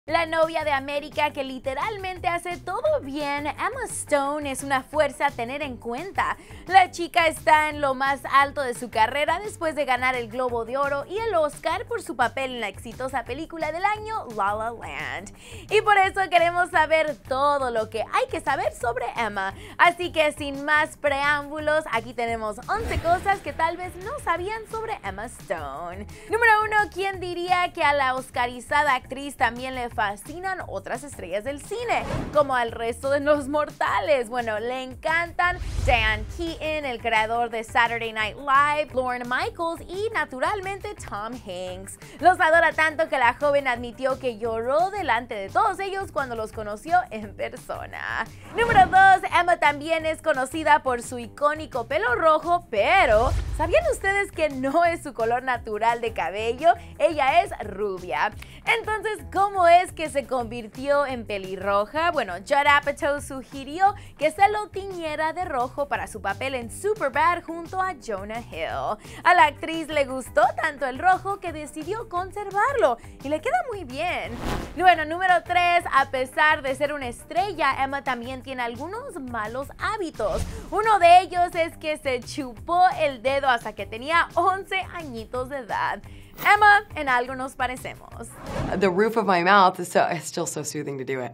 La novia de América que literalmente hace todo bien, Emma Stone, es una fuerza a tener en cuenta. La chica está en lo más alto de su carrera después de ganar el Globo de Oro y el Oscar por su papel en la exitosa película del año La La Land. Y por eso queremos saber todo lo que hay que saber sobre Emma. Así que sin más preámbulos, aquí tenemos 11 cosas que tal vez no sabían sobre Emma Stone. Número 1, ¿quién diría que a la oscarizada actriz también le fascinan otras estrellas del cine, como al resto de los mortales? Bueno, le encantan Diane Keaton, el creador de Saturday Night Live, Lorne Michaels y naturalmente Tom Hanks. Los adora tanto que la joven admitió que lloró delante de todos ellos cuando los conoció en persona. Número 2, Emma también es conocida por su icónico pelo rojo, pero ¿sabían ustedes que no es su color natural de cabello? Ella es rubia. Entonces, ¿cómo es que se convirtió en pelirroja? Bueno, Judd Apatow sugirió que se lo tiñera de rojo para su papel en Superbad junto a Jonah Hill. A la actriz le gustó tanto el rojo que decidió conservarlo y le queda muy bien. Bueno, número 3, a pesar de ser una estrella, Emma también tiene algunos malos hábitos. Uno de ellos es que se chupó el dedo hasta que tenía 11 añitos de edad. Emma, en algo nos parecemos. The roof of my mouth is still so soothing to do it.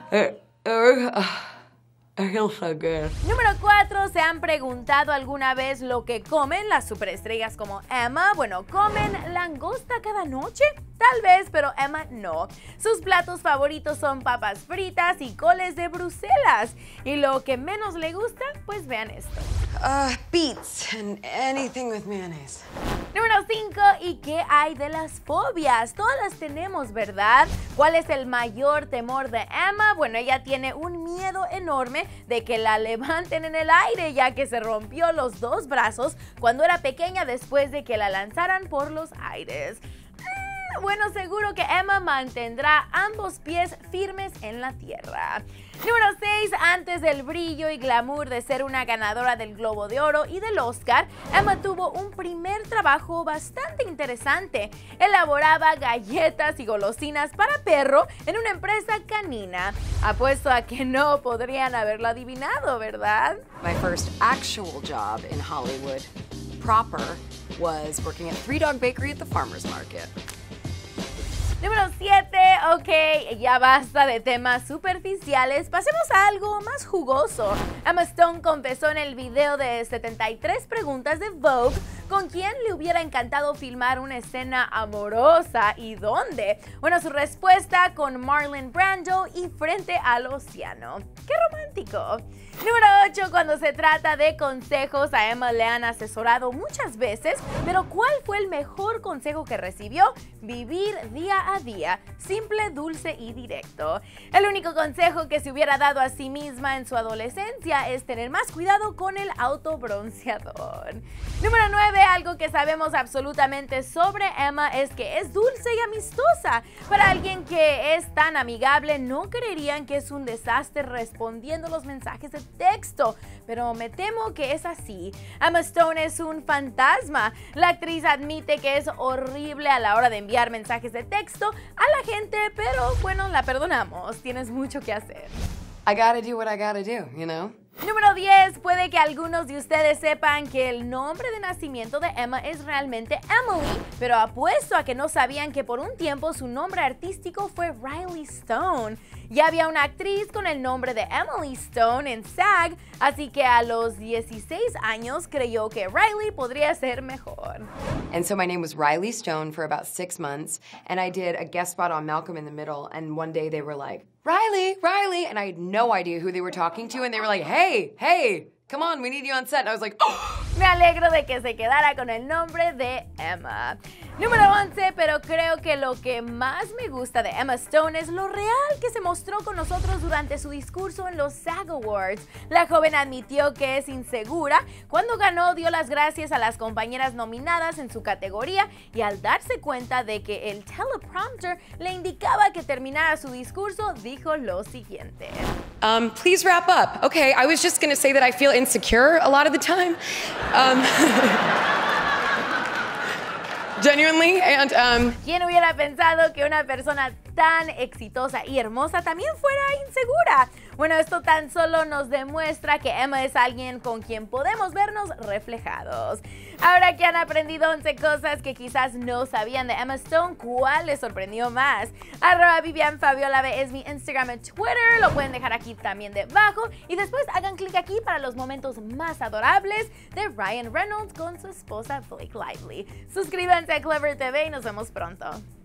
It feels so good. Número 4, ¿se han preguntado alguna vez lo que comen las superestrellas como Emma? Bueno, ¿comen langosta cada noche? Tal vez, pero Emma no. Sus platos favoritos son papas fritas y coles de Bruselas. Y lo que menos le gusta, pues vean esto. Beets and anything with mayonnaise. Número 5, ¿y qué hay de las fobias? Todas las tenemos, ¿verdad? ¿Cuál es el mayor temor de Emma? Bueno, ella tiene un miedo enorme de que la levanten en el aire, ya que se rompió los dos brazos cuando era pequeña después de que la lanzaran por los aires. Bueno, seguro que Emma mantendrá ambos pies firmes en la tierra. Número 6, antes del brillo y glamour de ser una ganadora del Globo de Oro y del Oscar, Emma tuvo un primer trabajo bastante interesante. Elaboraba galletas y golosinas para perro en una empresa canina. Apuesto a que no podrían haberlo adivinado, ¿verdad? My first actual job in Hollywood proper was working at Three Dog Bakery at the Farmer's Market. Número 7, ok, ya basta de temas superficiales, pasemos a algo más jugoso. Emma Stone confesó en el video de 73 preguntas de Vogue con quién le hubiera encantado filmar una escena amorosa y dónde. Bueno, su respuesta con Marlon Brando y frente al océano. ¡Qué romántico! Número 8, cuando se trata de consejos, a Emma le han asesorado muchas veces, pero ¿cuál fue el mejor consejo que recibió? Vivir día a día, simple, dulce y directo. El único consejo que se hubiera dado a sí misma en su adolescencia es tener más cuidado con el autobronceador. Número 9, algo que sabemos absolutamente sobre Emma es que es dulce y amistosa. Para alguien que es tan amigable, no creerían que es un desastre respondiendo los mensajes de texto, pero me temo que es así. Emma Stone es un fantasma. La actriz admite que es horrible a la hora de enviar mensajes de texto a la gente, pero bueno, la perdonamos. Tienes mucho que hacer. I gotta do what I gotta do, you know? Número 10, puede que algunos de ustedes sepan que el nombre de nacimiento de Emma es realmente Emily, pero apuesto a que no sabían que por un tiempo su nombre artístico fue Riley Stone. Ya había una actriz con el nombre de Emily Stone en SAG, así que a los 16 años creyó que Riley podría ser mejor. And so my name was Riley Stone for about 6 months, and I did a guest spot on Malcolm in the Middle, and one day they were like, Riley, Riley, and I had no idea who they were talking to, and they were like, hey, come on, we need you on set. And I was like, oh. Me alegro de que se quedara con el nombre de Emma. Número 11, pero creo que lo que más me gusta de Emma Stone es lo real que se mostró con nosotros durante su discurso en los SAG Awards. La joven admitió que es insegura. Cuando ganó, dio las gracias a las compañeras nominadas en su categoría y al darse cuenta de que el teleprompter le indicaba que terminara su discurso, dijo lo siguiente. Please wrap up. Okay, I was just gonna say that I feel insecure a lot of the time. Genuinely, and ¿Quién hubiera pensado que una persona tan exitosa y hermosa también fuera insegura. Bueno, esto tan solo nos demuestra que Emma es alguien con quien podemos vernos reflejados. Ahora que han aprendido 11 cosas que quizás no sabían de Emma Stone, ¿cuál les sorprendió más? @VivianFabiolaB es mi Instagram y Twitter, lo pueden dejar aquí también debajo y después hagan clic aquí para los momentos más adorables de Ryan Reynolds con su esposa Blake Lively. Suscríbanse a Clever TV y nos vemos pronto.